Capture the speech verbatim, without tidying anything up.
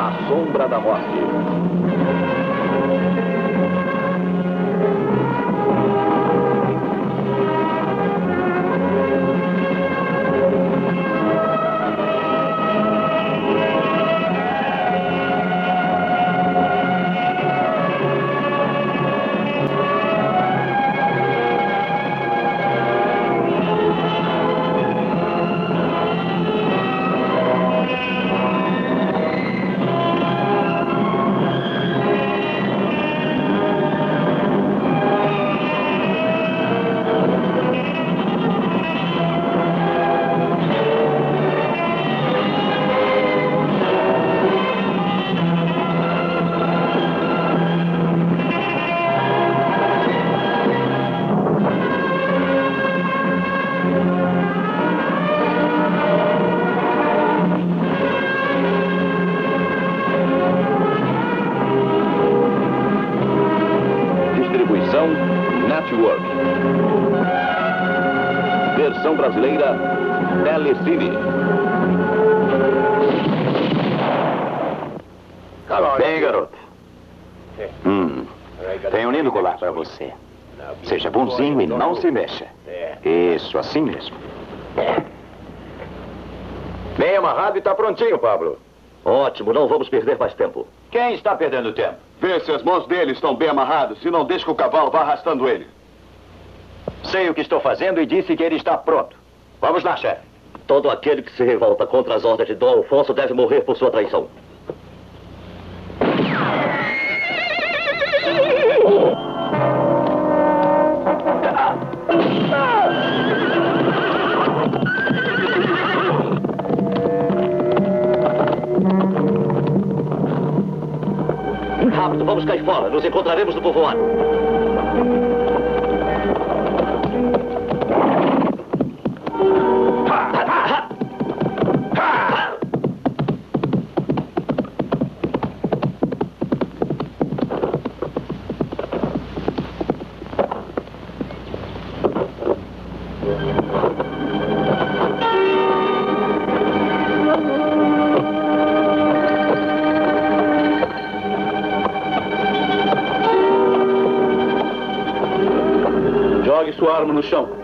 A Sombra da Morte. Network. Versão brasileira, Telecine. Bem, garoto. Hum, tenho um lindo colar para você. Seja bonzinho e não se mexa. Isso, assim mesmo. Bem amarrado e está prontinho, Pablo. Ótimo, não vamos perder mais tempo. Quem está perdendo tempo? Vê se as mãos dele estão bem amarradas, se não deixa que o cavalo vá arrastando ele. Sei o que estou fazendo e disse que ele está pronto. Vamos lá, chefe. Todo aquele que se revolta contra as ordens de Dom Alfonso deve morrer por sua traição. Rápido, vamos cair fora. Nos encontraremos no povoado. Jogue sua arma no chão.